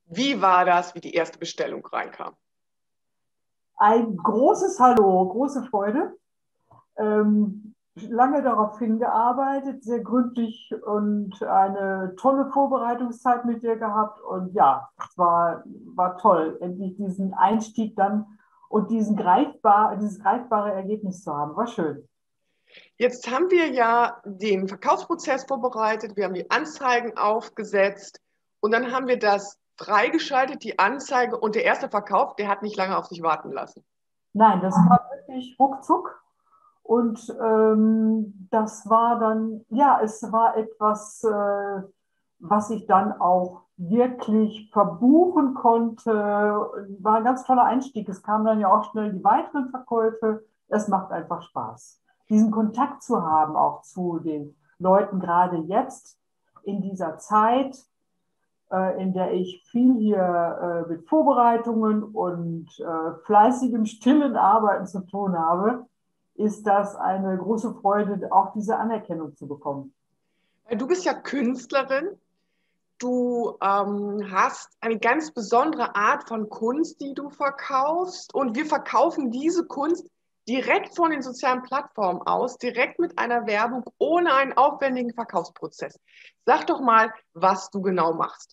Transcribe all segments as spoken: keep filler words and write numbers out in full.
Wie war das, wie die erste Bestellung reinkam? Ein großes Hallo, große Freude. Ähm, lange darauf hingearbeitet, sehr gründlich und eine tolle Vorbereitungszeit mit dir gehabt. Und ja, es war, war toll, endlich diesen Einstieg dann und diesen greifbar, dieses greifbare Ergebnis zu haben. War schön. Jetzt haben wir ja den Verkaufsprozess vorbereitet, wir haben die Anzeigen aufgesetzt und dann haben wir das freigeschaltet, die Anzeige, und der erste Verkauf, der hat nicht lange auf sich warten lassen. Nein, das kam wirklich ruckzuck. Und ähm, das war dann, ja, es war etwas, äh, was ich dann auch wirklich verbuchen konnte. War ein ganz toller Einstieg. Es kamen dann ja auch schnell die weiteren Verkäufe. Es macht einfach Spaß, diesen Kontakt zu haben, auch zu den Leuten, gerade jetzt in dieser Zeit, äh, in der ich viel hier äh, mit Vorbereitungen und äh, fleißigem, stillen Arbeiten zu tun habe, ist das eine große Freude, auch diese Anerkennung zu bekommen. Du bist ja Künstlerin, du ähm, hast eine ganz besondere Art von Kunst, die du verkaufst, und wir verkaufen diese Kunst direkt von den sozialen Plattformen aus, direkt mit einer Werbung, ohne einen aufwendigen Verkaufsprozess. Sag doch mal, was du genau machst.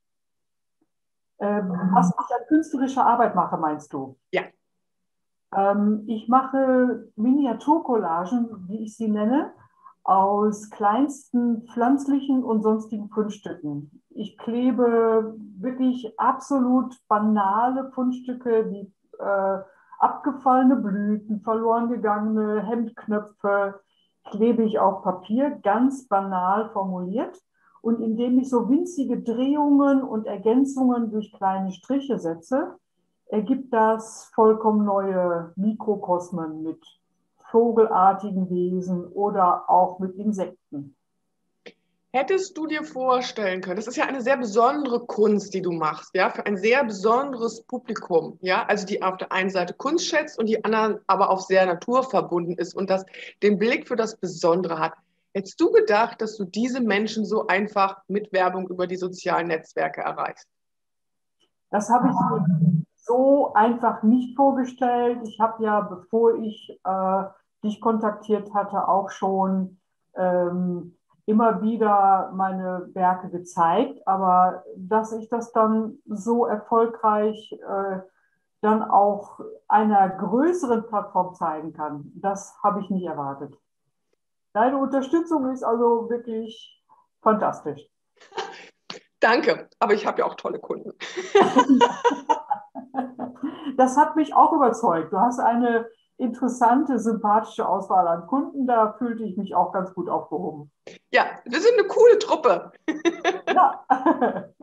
Ähm, was ich an künstlerischer Arbeit mache, meinst du? Ja. Ähm, ich mache Miniaturcollagen, wie ich sie nenne, aus kleinsten pflanzlichen und sonstigen Fundstücken. Ich klebe wirklich absolut banale Fundstücke wie äh, abgefallene Blüten, verloren gegangene Hemdknöpfe, klebe ich auf Papier, ganz banal formuliert. Und indem ich so winzige Drehungen und Ergänzungen durch kleine Striche setze, ergibt das vollkommen neue Mikrokosmen mit vogelartigen Wesen oder auch mit Insekten. Hättest du dir vorstellen können, das ist ja eine sehr besondere Kunst, die du machst, ja, für ein sehr besonderes Publikum, ja, also die auf der einen Seite Kunst schätzt und die anderen aber auch sehr naturverbunden ist und das den Blick für das Besondere hat. Hättest du gedacht, dass du diese Menschen so einfach mit Werbung über die sozialen Netzwerke erreichst? Das habe ich mir so einfach nicht vorgestellt. Ich habe ja, bevor ich äh, dich kontaktiert hatte, auch schon ähm, immer wieder meine Werke gezeigt. Aber dass ich das dann so erfolgreich äh, dann auch einer größeren Plattform zeigen kann, das habe ich nicht erwartet. Deine Unterstützung ist also wirklich fantastisch. Danke, aber ich habe ja auch tolle Kunden. Das hat mich auch überzeugt. Du hast eine interessante, sympathische Auswahl an Kunden. Da fühlte ich mich auch ganz gut aufgehoben. Ja, wir sind eine coole Truppe. Ja.